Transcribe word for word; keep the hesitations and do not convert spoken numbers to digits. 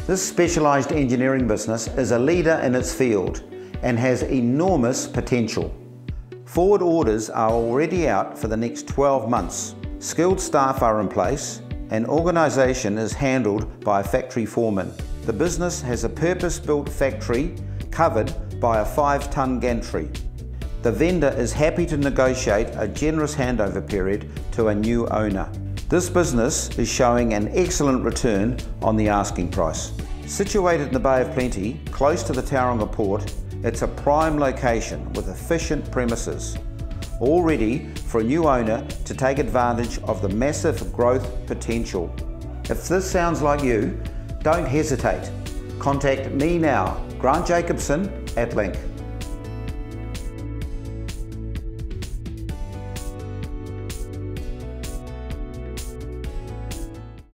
This specialised engineering business is a leader in its field and has enormous potential. Forward orders are already out for the next twelve months. Skilled staff are in place and organisation is handled by a factory foreman. The business has a purpose-built factory covered by a five tonne gantry. The vendor is happy to negotiate a generous handover period to a new owner. This business is showing an excellent return on the asking price. Situated in the Bay of Plenty, close to the Tauranga port, it's a prime location with efficient premises, all ready for a new owner to take advantage of the massive growth potential. If this sounds like you, don't hesitate. Contact me now, Grant Jacobson at Link.